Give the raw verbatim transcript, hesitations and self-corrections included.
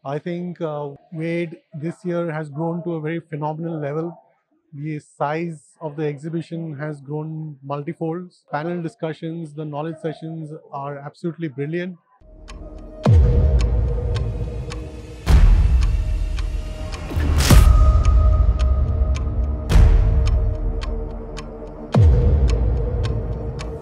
I think uh, WADE this year has grown to a very phenomenal level. The size of the exhibition has grown multifolds. Panel discussions, the knowledge sessions are absolutely brilliant.